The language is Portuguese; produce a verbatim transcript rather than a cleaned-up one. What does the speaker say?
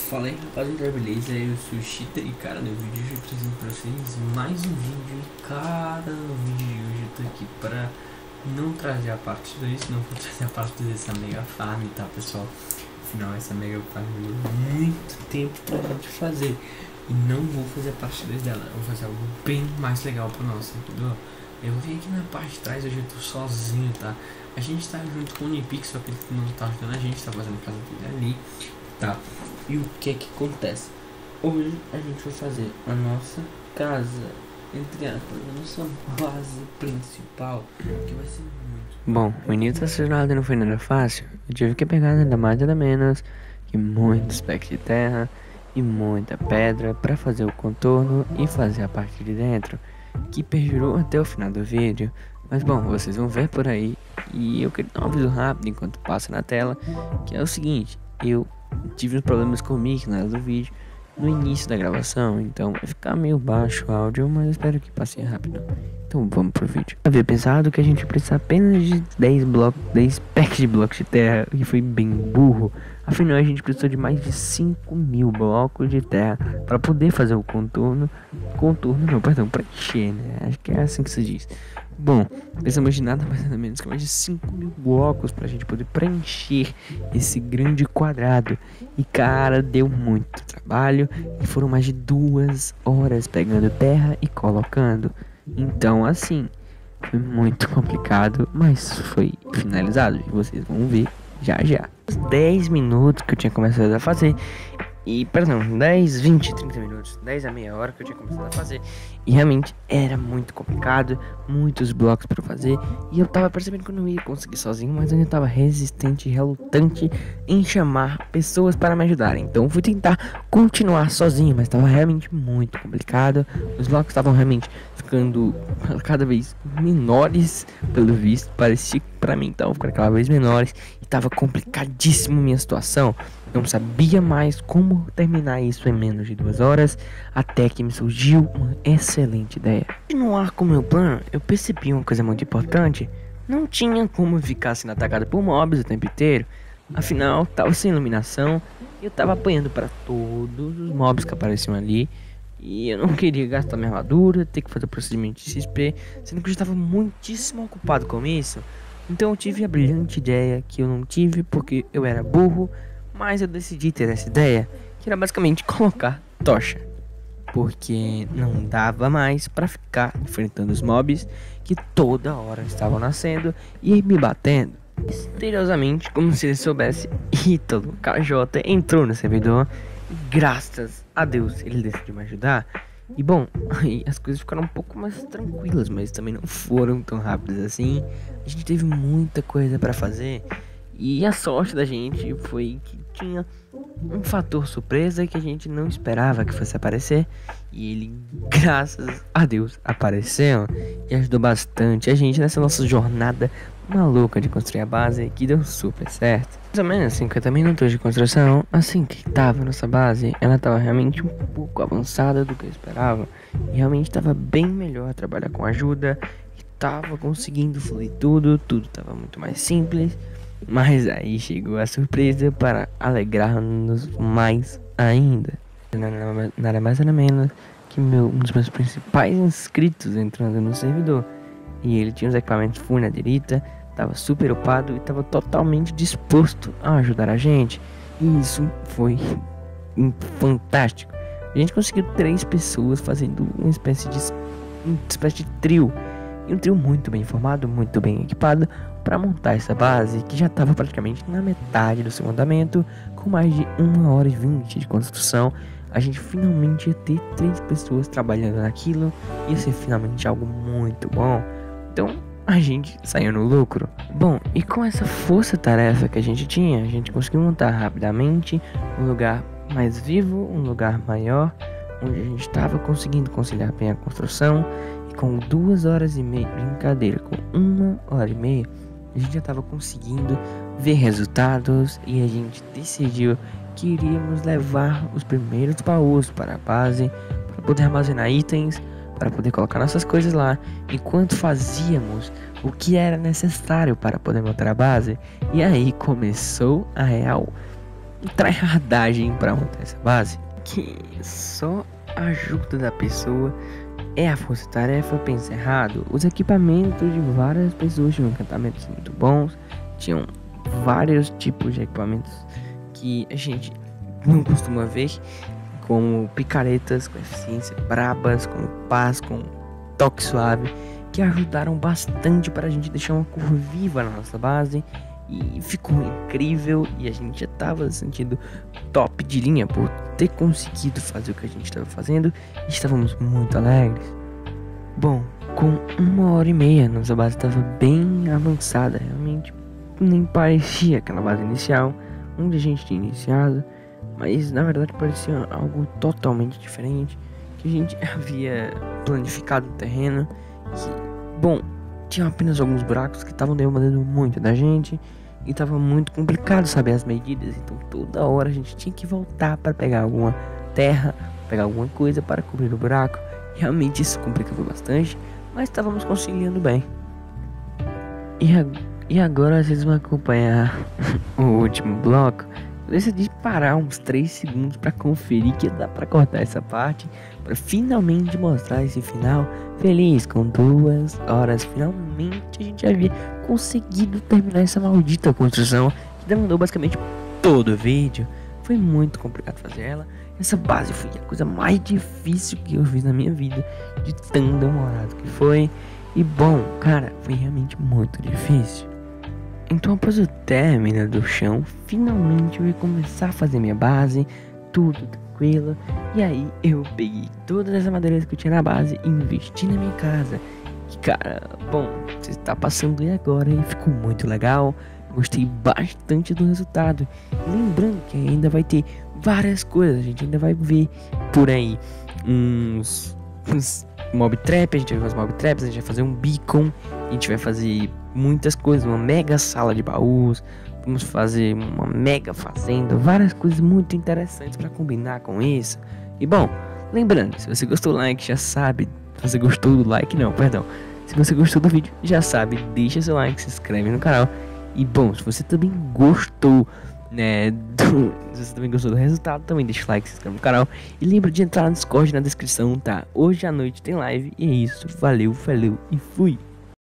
Fala aí rapaziada, beleza? Eu sou o Chita e cara, no vídeo de hoje eu trazendo pra vocês mais um vídeo. E cara, no vídeo de hoje eu tô aqui pra não trazer a parte dois, não vou trazer a parte dois dessa mega farm, tá pessoal? Afinal essa mega farm demorou muito tempo pra gente fazer e não vou fazer a parte dois dela, eu vou fazer algo bem mais legal pra nós, entendeu? Eu vim aqui na parte de trás, hoje eu tô sozinho, tá? A gente tá junto com o Unipix, só que ele não tá ajudando a gente, tá fazendo a casa dele ali, tá? E o que é que acontece? Hoje a gente vai fazer a nossa casa, entre aspas, a nossa base principal, que vai ser muito... Bom, o início da jornada não foi nada fácil. Eu tive que pegar nada mais nada menos que muitos packs de terra e muita pedra para fazer o contorno e fazer a parte de dentro, que perdurou até o final do vídeo. Mas bom, vocês vão ver por aí. E eu queria dar um aviso rápido enquanto passa na tela, que é o seguinte: eu tive uns problemas com o mic na hora do vídeo, no início da gravação, então vai ficar meio baixo o áudio, mas espero que passe rápido. Então vamos pro vídeo. Eu havia pensado que a gente precisa apenas de dez blocos, dez packs de blocos de terra, e foi bem burro. Afinal a gente precisou de mais de cinco mil blocos de terra para poder fazer o contorno. Contorno não, perdão, para encher, né? Acho que é assim que se diz. Bom, precisamos de nada mais nada menos que mais de cinco mil blocos pra gente poder preencher esse grande quadrado. E cara, deu muito trabalho e foram mais de duas horas pegando terra e colocando. Então assim, foi muito complicado, mas foi finalizado e vocês vão ver já já. Os dez minutos que eu tinha começado a fazer, e perdão, dez, vinte, trinta minutos, dez a meia hora que eu tinha começado a fazer. E realmente era muito complicado, muitos blocos para fazer. E eu tava percebendo que eu não ia conseguir sozinho, mas eu ainda tava resistente e relutante em chamar pessoas para me ajudarem. Então eu fui tentar continuar sozinho, mas tava realmente muito complicado. Os blocos estavam realmente ficando cada vez menores, pelo visto. Parecia que pra mim estavam ficando cada vez menores. E tava complicadíssimo minha situação. Não sabia mais como terminar isso em menos de duas horas, até que me surgiu uma excelente ideia. Continuar com o meu plano, eu percebi uma coisa muito importante: não tinha como ficar sendo atacado por mobs o tempo inteiro. Afinal, tava sem iluminação e eu tava apanhando para todos os mobs que apareciam ali. E eu não queria gastar minha armadura, ter que fazer o procedimento de X P, sendo que eu já estava muitíssimo ocupado com isso. Então eu tive a brilhante ideia, que eu não tive porque eu era burro, mas eu decidi ter essa ideia, que era basicamente colocar tocha, porque não dava mais para ficar enfrentando os mobs que toda hora estavam nascendo e me batendo. Misteriosamente, como se ele soubesse, Ítalo K J entrou no servidor e graças a Deus ele decidiu me ajudar. E bom, aí as coisas ficaram um pouco mais tranquilas, mas também não foram tão rápidas assim. A gente teve muita coisa para fazer. E a sorte da gente foi que tinha um fator surpresa que a gente não esperava que fosse aparecer. E ele, graças a Deus, apareceu e ajudou bastante a gente nessa nossa jornada maluca de construir a base, que deu super certo. Mais ou menos cinquenta minutos de construção. Assim que tava nossa base, ela tava realmente um pouco avançada do que eu esperava. E realmente tava bem melhor trabalhar com ajuda. E tava conseguindo fluir tudo, tudo tava muito mais simples. Mas aí chegou a surpresa para alegrar-nos mais ainda. Nada, nada mais nada menos que meu, um dos meus principais inscritos entrando no servidor. E ele tinha os equipamentos full na direita, estava super upado e estava totalmente disposto a ajudar a gente. E isso foi fantástico. A gente conseguiu três pessoas fazendo uma espécie de, uma espécie de trio. E um trio muito bem formado, muito bem equipado para montar essa base que já estava praticamente na metade do seu andamento. Com mais de uma hora e vinte de construção, a gente finalmente ia ter três pessoas trabalhando naquilo. Ia ser finalmente algo muito bom. Então a gente saiu no lucro. Bom, e com essa força-tarefa que a gente tinha, a gente conseguiu montar rapidamente um lugar mais vivo, um lugar maior, onde a gente estava conseguindo conciliar bem a construção. Com duas horas e meia, brincadeira, com uma hora e meia, a gente já estava conseguindo ver resultados e a gente decidiu que iríamos levar os primeiros baús para a base, para poder armazenar itens, para poder colocar nossas coisas lá, enquanto fazíamos o que era necessário para poder montar a base. E aí começou a real tryhardagem para montar essa base, que só a ajuda da pessoa é a força-tarefa. Pensa errado. Os equipamentos de várias pessoas tinham encantamentos muito bons, tinham vários tipos de equipamentos que a gente não costuma ver, como picaretas com eficiência brabas, com paz, com toque suave, que ajudaram bastante para a gente deixar uma cor viva na nossa base. E ficou incrível, e a gente já estava sentindo top de linha por ter conseguido fazer o que a gente estava fazendo, e estávamos muito alegres. Bom, com uma hora e meia nossa base estava bem avançada, realmente nem parecia aquela base inicial onde a gente tinha iniciado, mas na verdade parecia algo totalmente diferente, que a gente havia planificado o terreno, que, bom, tinha apenas alguns buracos que estavam demandando muito da gente e estava muito complicado saber as medidas, então toda hora a gente tinha que voltar para pegar alguma terra, pegar alguma coisa para cobrir o buraco. Realmente isso complicava bastante, mas estávamos conciliando bem. E, a, e agora vocês vão acompanhar o último bloco. Eu decidi parar uns três segundos para conferir que dá para cortar essa parte, para finalmente mostrar esse final feliz. Com duas horas, finalmente a gente havia conseguido terminar essa maldita construção que demandou basicamente todo o vídeo. Foi muito complicado fazer ela. Essa base foi a coisa mais difícil que eu fiz na minha vida, de tão demorado que foi. E bom, cara, foi realmente muito difícil. Então, após o término do chão, finalmente eu ia começar a fazer minha base, tudo tranquilo. E aí eu peguei todas as madeiras que eu tinha na base e investi na minha casa. E cara, bom, você está passando aí agora e ficou muito legal. Gostei bastante do resultado. Lembrando que ainda vai ter várias coisas, a gente ainda vai ver por aí uns, uns mob trap, a gente vai fazer mob traps, a gente vai fazer um beacon, a gente vai fazer muitas coisas, uma mega sala de baús, vamos fazer uma mega fazenda, várias coisas muito interessantes para combinar com isso. E bom, lembrando, se você gostou do like, já sabe, se você gostou do like, não, perdão, se você gostou do vídeo, já sabe, deixa seu like, se inscreve no canal. E bom, se você também gostou, né, do, se você também gostou do resultado, também deixa o like, se inscreve no canal. E lembra de entrar no Discord na descrição, tá? Hoje à noite tem live e é isso, valeu, falou e fui!